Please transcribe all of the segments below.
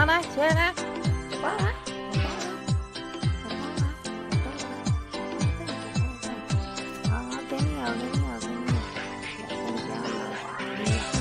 来，起来，宝宝来，好，给你哦，给你哦，给你哦，不要了，给你哦。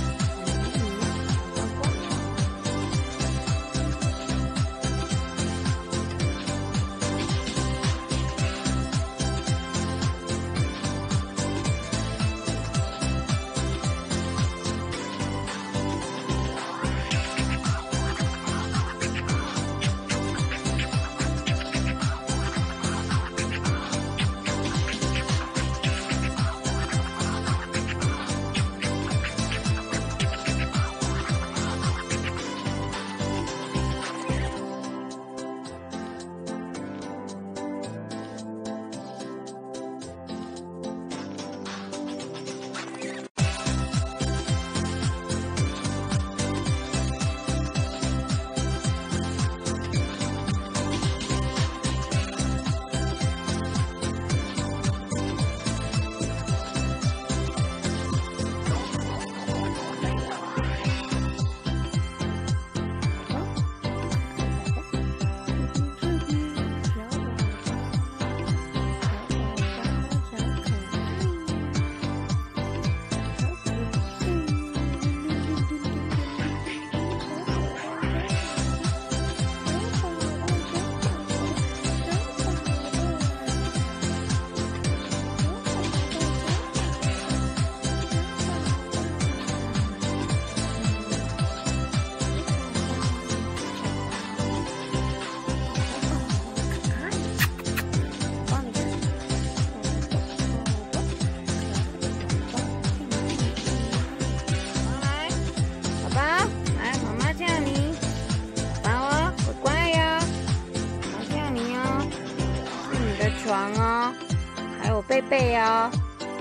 床哦，还有贝贝哦，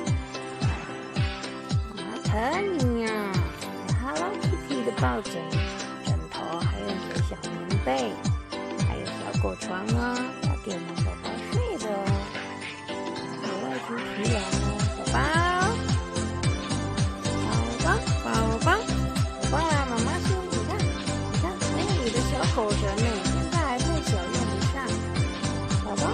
妈妈疼你呀！Hello Kitty 的抱枕、枕头，还有你的小棉被，还有小狗床哦，要给我们宝宝睡的哦。有外出疲劳哦，宝宝啊，妈妈说你看，还有你的小狗绳呢，现在还太小用不上。宝宝。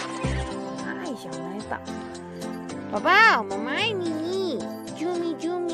宝宝，妈妈爱你，啾咪啾咪。